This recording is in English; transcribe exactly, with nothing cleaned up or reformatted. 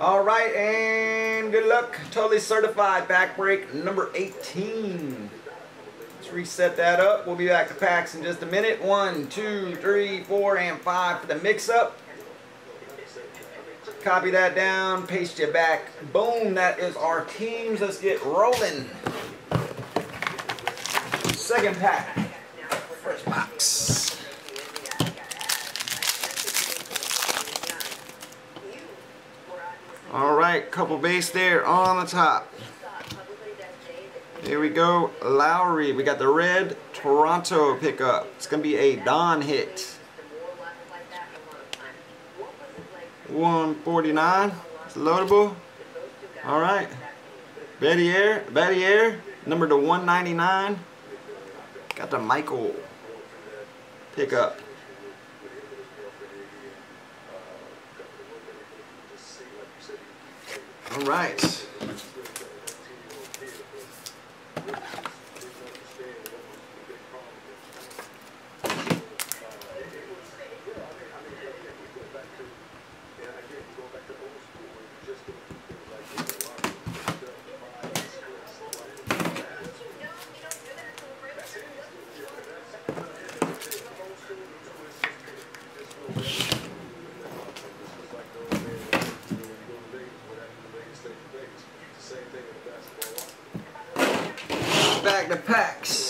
All right, and good luck. Totally certified back break number eighteen. Let's reset that up. We'll be back to packs in just a minute. One, two, three, four, and five for the mix-up. Copy that down, paste it back. Boom, that is our teams. Let's get rolling. Second pack. First box. All right, couple base there on the top. Here we go, Lowry. We got the red Toronto pickup. It's going to be a Don hit. one forty-nine. It's loadable. All right. Battier, Battier, number to one ninety-nine. Got the Michael pickup. All right. Back to packs.